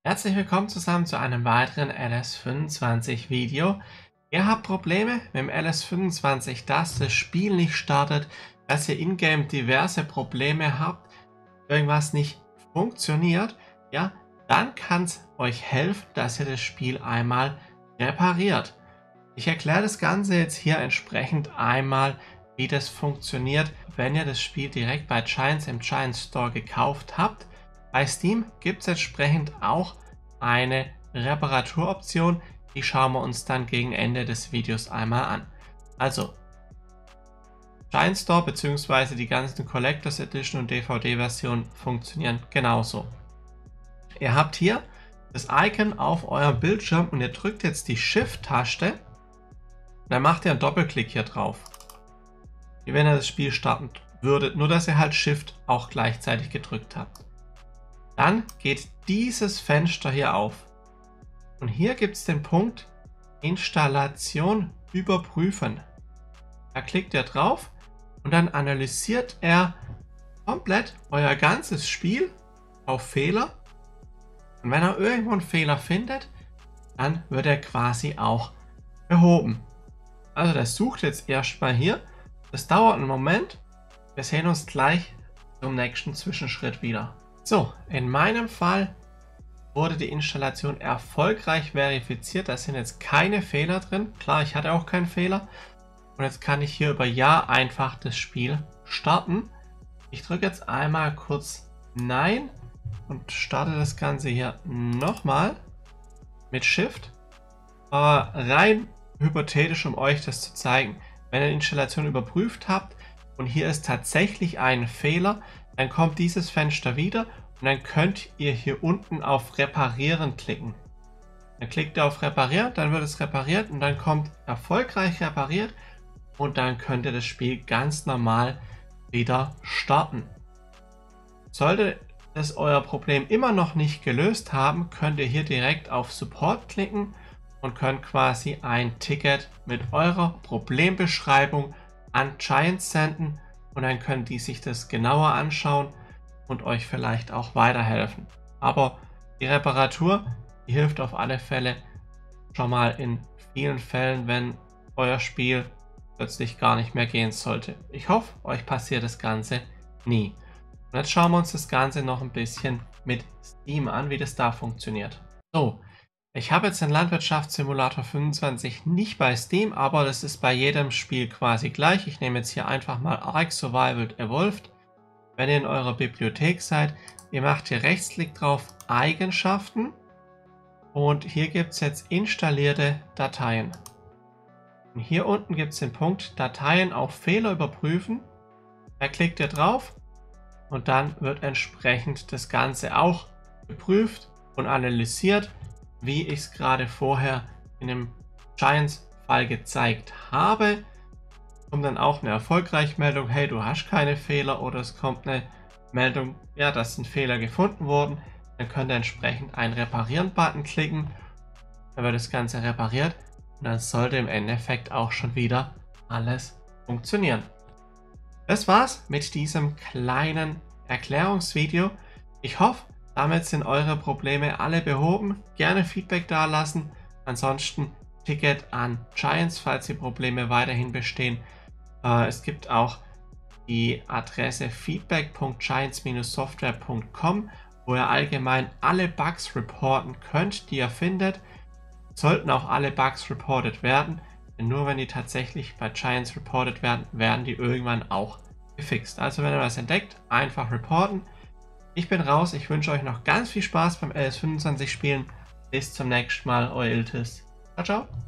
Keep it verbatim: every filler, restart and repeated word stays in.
Herzlich willkommen zusammen zu einem weiteren L S fünfundzwanzig Video. Ihr habt Probleme mit dem L S fünfundzwanzig, dass das Spiel nicht startet, dass ihr in-game diverse Probleme habt, irgendwas nicht funktioniert, ja, dann kann es euch helfen, dass ihr das Spiel einmal repariert. Ich erkläre das Ganze jetzt hier entsprechend einmal, wie das funktioniert, wenn ihr das Spiel direkt bei Giants im Giants Store gekauft habt. Bei Steam gibt es entsprechend auch eine Reparaturoption, die schauen wir uns dann gegen Ende des Videos einmal an. Also, Giants Store bzw. die ganzen Collectors Edition und D V D-Versionen funktionieren genauso. Ihr habt hier das Icon auf eurem Bildschirm und ihr drückt jetzt die Shift-Taste. Dann macht ihr einen Doppelklick hier drauf, wie wenn ihr das Spiel starten würdet, nur dass ihr halt Shift auch gleichzeitig gedrückt habt. Dann geht dieses Fenster hier auf und hier gibt es den Punkt Installation überprüfen. Da klickt ihr drauf und dann analysiert er komplett euer ganzes Spiel auf Fehler, und wenn er irgendwo einen Fehler findet, dann wird er quasi auch behoben. Also das sucht jetzt erstmal hier. Das dauert einen Moment. Wir sehen uns gleich zum nächsten Zwischenschritt wieder. So, in meinem Fall wurde die Installation erfolgreich verifiziert. Da sind jetzt keine Fehler drin. Klar, ich hatte auch keinen Fehler. Und jetzt kann ich hier über Ja einfach das Spiel starten. Ich drücke jetzt einmal kurz Nein und starte das Ganze hier nochmal mit Shift. Aber rein hypothetisch, um euch das zu zeigen. Wenn ihr die Installation überprüft habt und hier ist tatsächlich ein Fehler, dann kommt dieses Fenster wieder und dann könnt ihr hier unten auf Reparieren klicken. Dann klickt ihr auf Reparieren, dann wird es repariert und dann kommt erfolgreich repariert und dann könnt ihr das Spiel ganz normal wieder starten. Sollte das euer Problem immer noch nicht gelöst haben, könnt ihr hier direkt auf Support klicken und könnt quasi ein Ticket mit eurer Problembeschreibung an Giants senden und dann können die sich das genauer anschauen und euch vielleicht auch weiterhelfen. Aber die Reparatur, die hilft auf alle Fälle schon mal in vielen Fällen, wenn euer Spiel plötzlich gar nicht mehr gehen sollte. Ich hoffe, euch passiert das Ganze nie. Und jetzt schauen wir uns das Ganze noch ein bisschen mit Steam an, wie das da funktioniert. So. Ich habe jetzt den Landwirtschaftssimulator fünfundzwanzig nicht bei Steam, aber das ist bei jedem Spiel quasi gleich. Ich nehme jetzt hier einfach mal Ark Survival Evolved. Wenn ihr in eurer Bibliothek seid, ihr macht hier Rechtsklick drauf, Eigenschaften. Und hier gibt es jetzt installierte Dateien. Und hier unten gibt es den Punkt Dateien auf Fehler überprüfen. Da klickt ihr drauf und dann wird entsprechend das Ganze auch geprüft und analysiert, wie ich es gerade vorher in dem Giants-Fall gezeigt habe. Kommt dann auch eine erfolgreiche Meldung, hey, du hast keine Fehler, oder es kommt eine Meldung, ja, dass ein Fehler gefunden worden. Dann könnt ihr entsprechend einen Reparieren-Button klicken, dann wird das Ganze repariert und dann sollte im Endeffekt auch schon wieder alles funktionieren. Das war's mit diesem kleinen Erklärungsvideo. Ich hoffe, damit sind eure Probleme alle behoben. Gerne Feedback dalassen. Ansonsten Ticket an Giants, falls die Probleme weiterhin bestehen. Äh, es gibt auch die Adresse feedback punkt giants Bindestrich software punkt com, wo ihr allgemein alle Bugs reporten könnt, die ihr findet. Sollten auch alle Bugs reported werden. Denn nur wenn die tatsächlich bei Giants reported werden, werden die irgendwann auch gefixt. Also wenn ihr was entdeckt, einfach reporten. Ich bin raus, ich wünsche euch noch ganz viel Spaß beim L S fünfundzwanzig Spielen. Bis zum nächsten Mal, euer Iltis. Ciao, ciao.